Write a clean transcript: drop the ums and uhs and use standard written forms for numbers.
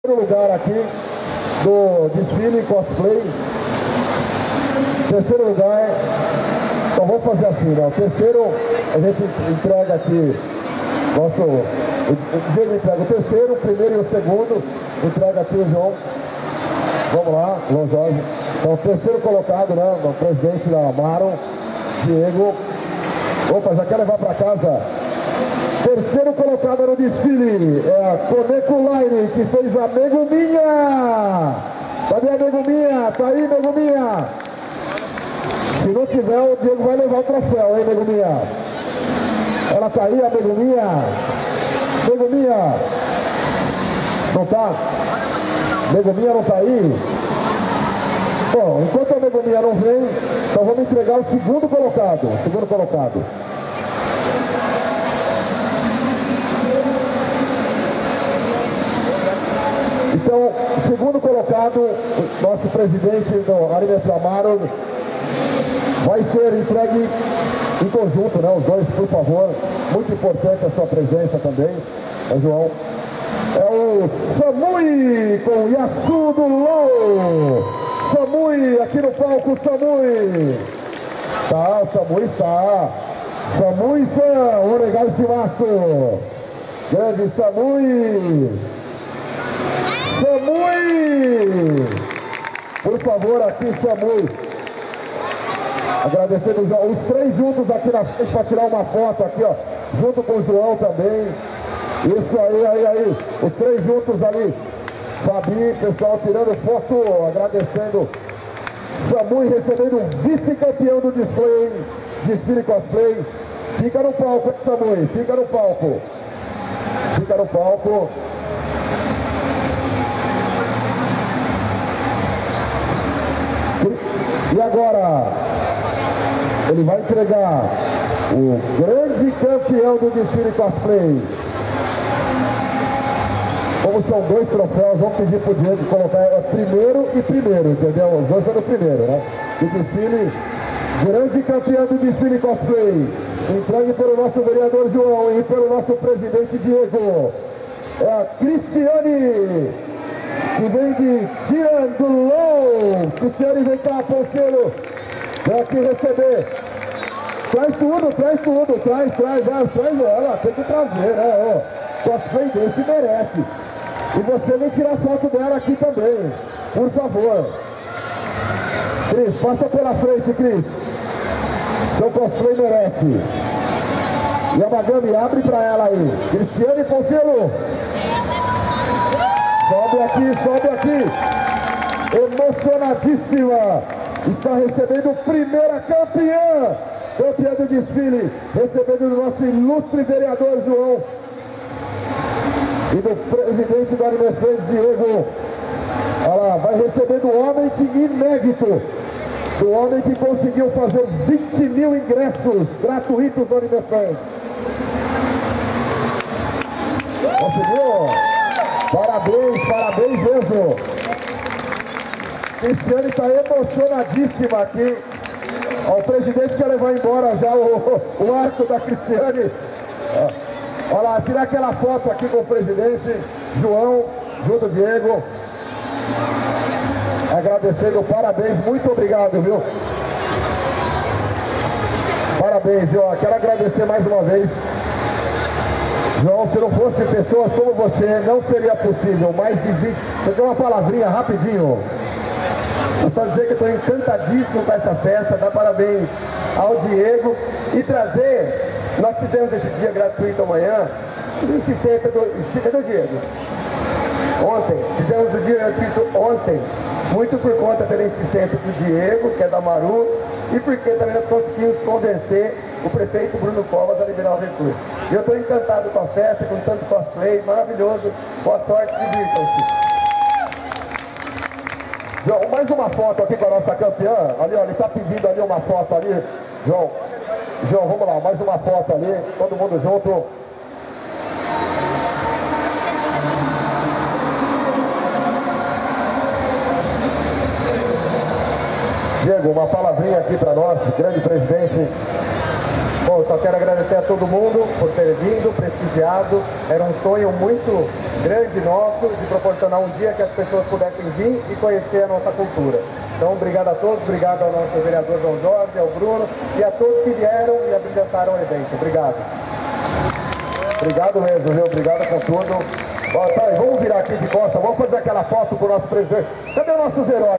lugar aqui do desfile cosplay. Terceiro lugar, então vamos fazer assim, né? O terceiro a gente entrega aqui o Diego entrega o terceiro, o primeiro e o segundo entrega aqui o João. Vamos lá, João Jorge. Então, o terceiro colocado, né? O presidente da Amaro, Diego. Opa, já quer levar para casa. Terceiro colocado no desfile é a Coneco Line, que fez a Meguminha. Cadê a Meguminha? Tá aí, Meguminha? Se não tiver, o Diego vai levar o troféu, hein, Meguminha? Ela tá aí, a Meguminha? Meguminha? Não tá? Meguminha não tá aí? Bom, enquanto a Meguminha não vem, então vamos entregar o segundo colocado. Segundo colocado. Então, segundo colocado, nosso presidente do Anime Amaro, vai ser entregue em conjunto, né? Os dois, por favor. Muito importante a sua presença também, João. É o Samui com Yasu do LOL. Samui, aqui no palco, Samui. Tá, o Samui está. Samui-san, obrigado, Shimasu. Grande Samui. Samui! Por favor, aqui, Samui. Agradecendo os três juntos aqui na frente para tirar uma foto aqui, ó. Junto com o João também. Isso aí. Os três juntos ali. Fabi, pessoal, tirando foto, agradecendo. Samui recebendo o vice-campeão do desfile cosplay. Fica no palco, Samui, fica no palco. Fica no palco. E agora, ele vai entregar o grande campeão do desfile cosplay. Como são dois troféus, vamos pedir pro Diego colocar primeiro e primeiro, entendeu? Os dois são do primeiro, né? Do desfile, grande campeão do desfile cosplay. Entregue pelo nosso vereador João e pelo nosso presidente Diego. É a Cristiane, que vem de Tirando Low. Cristiane, vem cá, Ponceiro. Vem aqui receber. Traz tudo, traz ela. Tem que trazer, né? Cosplay desse merece. E você vem tirar foto dela aqui também. Por favor. Cris, passa pela frente, Cris. Seu cosplay merece. E a Magami, abre pra ela aí. Cristiane Ponceiro. Sobe aqui. Emocionadíssima. Está recebendo primeira campeã do desfile. Recebendo o nosso ilustre vereador João. E do presidente do Anime Friends, Diego. Ela vai recebendo o homem que inédito. Do homem que conseguiu fazer 20 mil ingressos gratuitos do Anime Friends. Conseguiu? Parabéns mesmo. Cristiane está emocionadíssima aqui. Ó, o presidente quer levar embora já o arco da Cristiane. Olha lá, tirar aquela foto aqui com o presidente João, junto Diego. Agradecendo, parabéns, muito obrigado, viu? Parabéns, viu? Quero agradecer mais uma vez. João, se não fosse pessoas como você, não seria possível. Mais de 20... Você tem uma palavrinha rapidinho? Eu só dizer que estou encantadíssimo com essa festa. Dar parabéns ao Diego e trazer... Nós fizemos esse dia gratuito amanhã, de insistência do Diego. Ontem, fizemos o dia gratuito ontem, muito por conta pela insistência do Diego, que é da Maru, e porque também nós conseguimos convencer o prefeito Bruno Covas a liberar os recursos. E eu estou encantado com a festa, com tanto cosplay, maravilhoso. Boa sorte, divirtam-se. João, mais uma foto aqui com a nossa campeã. Ali, ó, ele está pedindo ali uma foto ali. João, vamos lá, mais uma foto ali, todo mundo junto. Diego, uma palavrinha aqui para nós, grande presidente. Bom, só quero agradecer a todo mundo por ter vindo, prestigiado. Era um sonho muito grande nosso de proporcionar um dia que as pessoas pudessem vir e conhecer a nossa cultura. Então, obrigado a todos, obrigado ao nosso vereador João Jorge, ao Bruno e a todos que vieram e abrilhantaram o evento. Obrigado. Obrigado mesmo, viu? Obrigado por tudo. Ó, tá aí, vamos virar aqui de costa, vamos fazer aquela foto com o nosso presidente. Cadê nossos heróis?